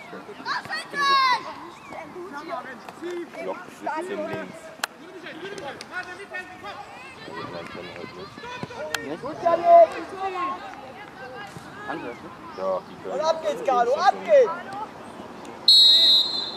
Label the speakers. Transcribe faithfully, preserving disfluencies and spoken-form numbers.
Speaker 1: Loch siebzehn links.
Speaker 2: Gut, Janik!
Speaker 1: Ja, die
Speaker 2: Und ab geht's, Carlo, ab geht's!